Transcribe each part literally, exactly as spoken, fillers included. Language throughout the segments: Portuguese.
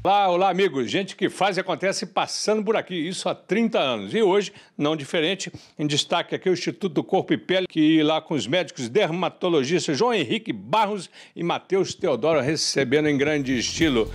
Olá, olá, amigos. Gente que faz e acontece passando por aqui, isso há trinta anos. E hoje, não diferente, em destaque aqui o Instituto do Corpo e Pele, que lá com os médicos dermatologistas João Henrique Barros e Matheus Teodoro recebendo em grande estilo.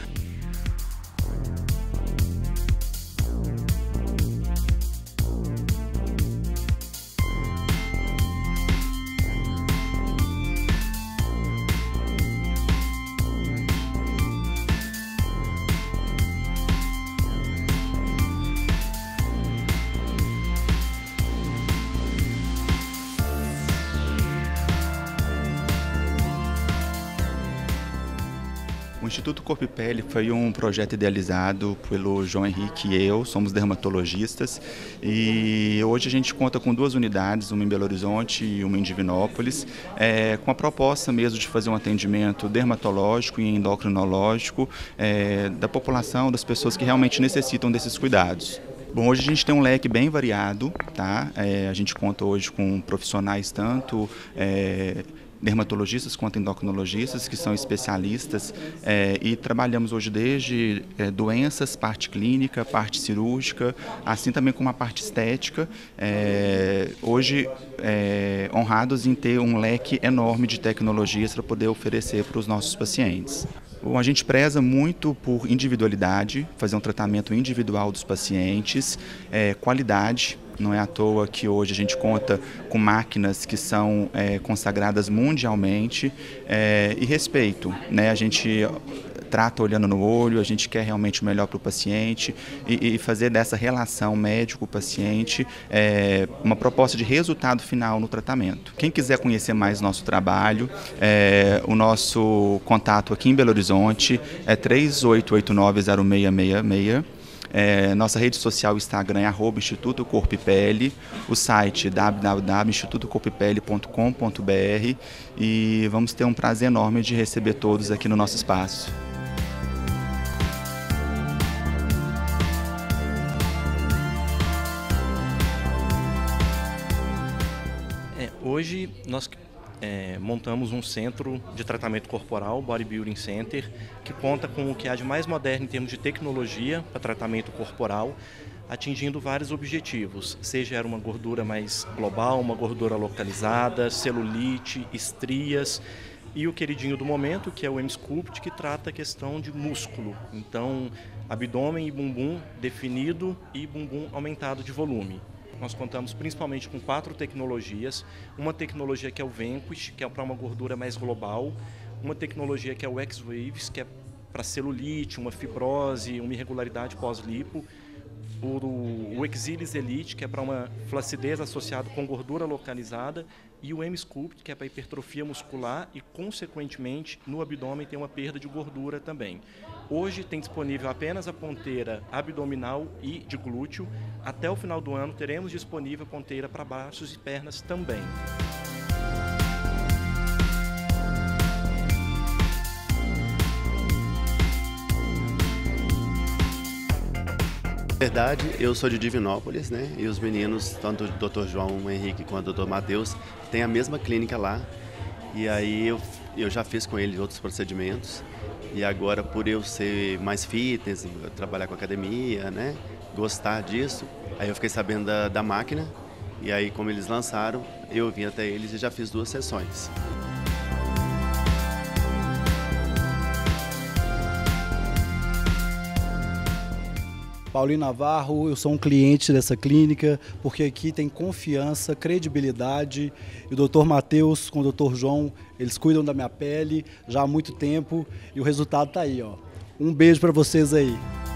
O Instituto Corpo e Pele foi um projeto idealizado pelo João Henrique e eu, somos dermatologistas, e hoje a gente conta com duas unidades, uma em Belo Horizonte e uma em Divinópolis, é, com a proposta mesmo de fazer um atendimento dermatológico e endocrinológico é, da população, das pessoas que realmente necessitam desses cuidados. Bom, hoje a gente tem um leque bem variado, tá? É, a gente conta hoje com profissionais tanto é, dermatologistas quanto endocrinologistas, que são especialistas, é, e trabalhamos hoje desde é, doenças, parte clínica, parte cirúrgica, assim também como a parte estética, é, hoje é, honrados em ter um leque enorme de tecnologias para poder oferecer para os nossos pacientes. Bom, a gente preza muito por individualidade, fazer um tratamento individual dos pacientes, é, qualidade. Não é à toa que hoje a gente conta com máquinas que são é, consagradas mundialmente, é, e respeito, né? A gente trata olhando no olho, a gente quer realmente o melhor para o paciente e, e fazer dessa relação médico-paciente é, uma proposta de resultado final no tratamento. Quem quiser conhecer mais nosso trabalho, é, o nosso contato aqui em Belo Horizonte é três oito oito nove, zero seis seis seis. É, nossa rede social, Instagram é arroba Instituto Corpo e Pele, o site w w w ponto instituto corpo e pele ponto com ponto b r, e vamos ter um prazer enorme de receber todos aqui no nosso espaço. É, hoje nós É, montamos um centro de tratamento corporal, Bodybuilding Center, que conta com o que há de mais moderno em termos de tecnologia para tratamento corporal, atingindo vários objetivos, seja era uma gordura mais global, uma gordura localizada, celulite, estrias, e o queridinho do momento, que é o M-Sculpt, que trata a questão de músculo. Então, abdômen e bumbum definido e bumbum aumentado de volume. Nós contamos principalmente com quatro tecnologias, uma tecnologia que é o Vanquish, que é para uma gordura mais global, uma tecnologia que é o X-Waves, que é para celulite, uma fibrose, uma irregularidade pós-lipo, o, o Exilis Elite, que é para uma flacidez associada com gordura localizada, e o M-Sculpt, que é para hipertrofia muscular e, consequentemente, no abdômen tem uma perda de gordura também. Hoje tem disponível apenas a ponteira abdominal e de glúteo. Até o final do ano teremos disponível a ponteira para braços e pernas também. Na verdade, eu sou de Divinópolis, né? E os meninos, tanto o doutor João Henrique quanto o doutor Matheus, têm a mesma clínica lá. E aí eu, eu já fiz com eles outros procedimentos. E agora, por eu ser mais fitness, trabalhar com academia, né? Gostar disso, aí eu fiquei sabendo da, da máquina. E aí, como eles lançaram, eu vim até eles e já fiz duas sessões. Paulinho Navarro, eu sou um cliente dessa clínica, porque aqui tem confiança, credibilidade, e o doutor Matheus com o doutor João, eles cuidam da minha pele já há muito tempo, e o resultado está aí, ó. Um beijo para vocês aí.